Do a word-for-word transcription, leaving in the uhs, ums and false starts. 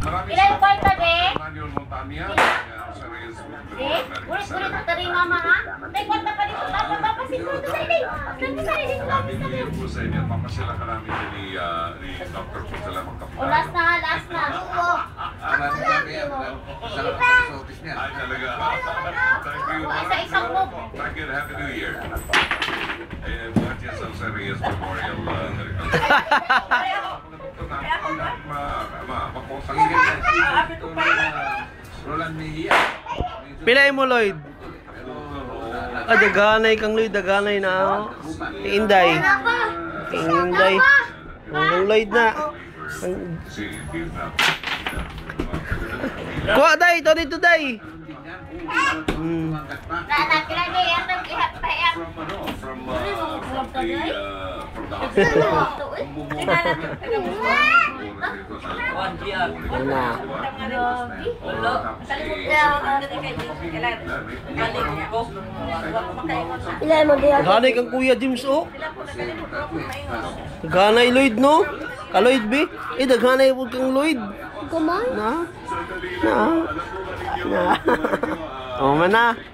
Ilan yung kwarta, be? Eh, ulit-ulit na tayo, mama, ha? May kwarta pa dito. Tapos, tapos, ito, ito, ito, ito, ito, ito, papasila ka namin ni Doctor kung sila magkapunta. o, last na, ha, last na. Oo. Ay, talaga. Thank you. Isa-isang move. Thank you and Happy New Year. Eh, buhat yan sa Serious Memorial. Pilay mo, Lloyd. Ah, daganay kang Lloyd, daganay na. Inday. Inday. Ang Lloyd na. Kuha, day. Ito dito, day. Hmm. Ganay kang Kuya James, oh. Ganay Lloyd, no? Ka Lloyd, be? Eh, daghanay po kang Lloyd. Kumay? Na? Na? Na? Oh, man na.